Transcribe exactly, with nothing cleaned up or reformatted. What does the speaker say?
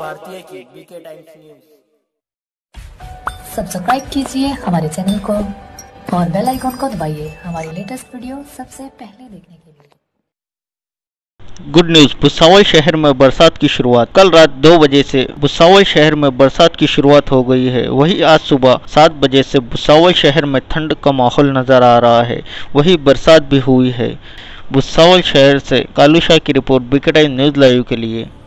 भारतीय की BK Times news. Subscribe कीजिए हमारे चैनल को और बेल आइकन को दबाइए हमारी लेटेस्ट वीडियो सबसे पहले देखने के लिए। गुड न्यूज, भुसावल शहर में बरसात की शुरुआत। कल रात दो बजे से भुसावल शहर में बरसात की शुरुआत हो गई है। वहीं आज सुबह सात बजे से भुसावल शहर में ठंड का माहौल नजर आ रहा है। वहीं बरसात भी हुई है। भुसावल शहर से कालू शाह की report BK Times News Live के लिए।